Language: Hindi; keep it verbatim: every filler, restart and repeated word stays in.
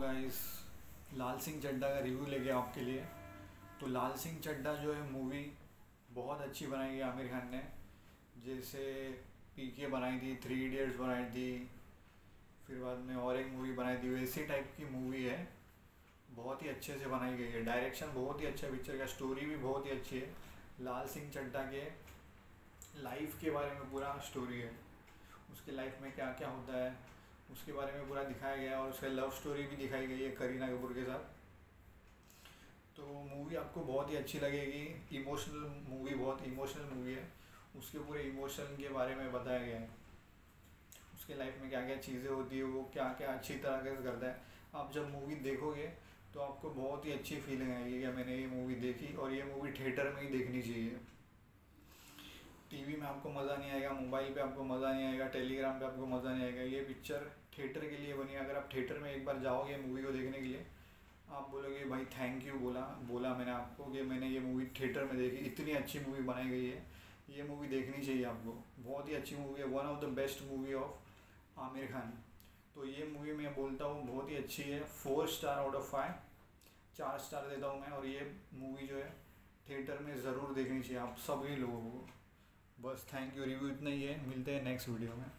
गाइस, लाल सिंह चड्ढा का रिव्यू लेके आपके लिए। तो लाल सिंह चड्ढा जो है मूवी बहुत अच्छी बनाई है आमिर खान ने। जैसे पीके बनाई थी, थ्री इडियट्स बनाई थी, फिर बाद में और एक मूवी बनाई थी, वैसी टाइप की मूवी है। बहुत ही अच्छे से बनाई गई है, डायरेक्शन बहुत ही अच्छा है पिक्चर का, स्टोरी भी बहुत ही अच्छी है। लाल सिंह चड्ढा के लाइफ के बारे में पूरा स्टोरी है, उसके लाइफ में क्या क्या होता है उसके बारे में पूरा दिखाया गया है, और उसका लव स्टोरी भी दिखाई गई है करीना कपूर के साथ। तो मूवी आपको बहुत ही अच्छी लगेगी। इमोशनल मूवी, बहुत इमोशनल मूवी है। उसके पूरे इमोशन के बारे में बताया गया है, उसके लाइफ में क्या क्या चीज़ें होती है, वो क्या क्या अच्छी तरह से करता है। आप जब मूवी देखोगे तो आपको बहुत ही अच्छी फीलिंग आएगी कि मैंने ये मूवी देखी, और ये मूवी थिएटर में ही देखनी चाहिए। टीवी में आपको मज़ा नहीं आएगा, मोबाइल पे आपको मज़ा नहीं आएगा, टेलीग्राम पे आपको मज़ा नहीं आएगा। ये पिक्चर थिएटर के लिए बनी है। अगर आप थिएटर में एक बार जाओगे मूवी को देखने के लिए, आप बोलोगे भाई थैंक यू, बोला बोला मैंने आपको कि मैंने ये मूवी थिएटर में देखी, इतनी अच्छी मूवी बनाई गई है। ये मूवी देखनी चाहिए आपको, बहुत ही अच्छी मूवी है, one of the best movie of Aamir Khan. तो ये मूवी मैं बोलता हूँ बहुत ही अच्छी है, four star out of five, चार स्टार देता हूँ मैं। और ये मूवी जो है थिएटर में ज़रूर देखनी चाहिए आप सभी लोगों को। बस थैंक यू, रिव्यू इतना ही है, मिलते हैं नेक्स्ट वीडियो में।